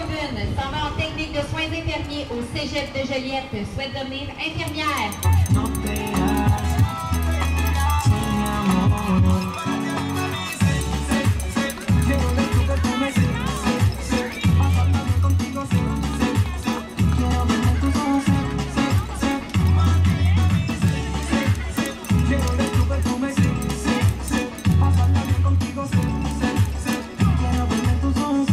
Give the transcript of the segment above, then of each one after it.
Corbin s'en va en technique de soins infirmiers au Cégep de Joliette. Souhaite devenir infirmière. No te irás sin mi amor. Quiero ver tu perfume, pasar también contigo, quiero ver tus ojos, quiero ver tu perfume, pasar también contigo, quiero ver tus ojos,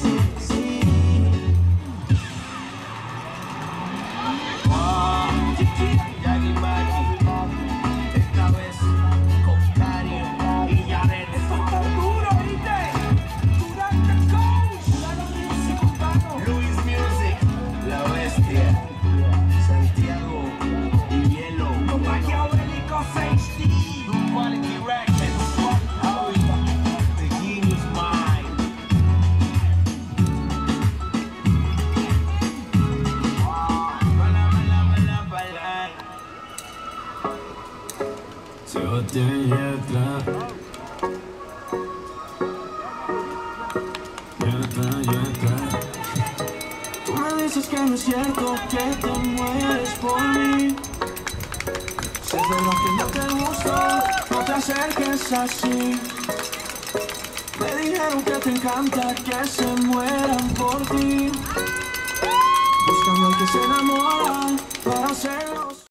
Yagi Magi, esta vez con Cari y Yaret. Esto está duro, ¿viste? Durante el coach. Luis Music, La Bestia, Santiago y Hielo. Con Maquiavélico 6D. Good Quality Records. The Genius Mind. Llévate mi letra. Tú me dices que no es cierto, que te mueres por mí. Si es verdad que no te gusto, no te acerques así. Me dijeron que te encanta que se mueran por ti. Buscando al que se enamora para hacerlo.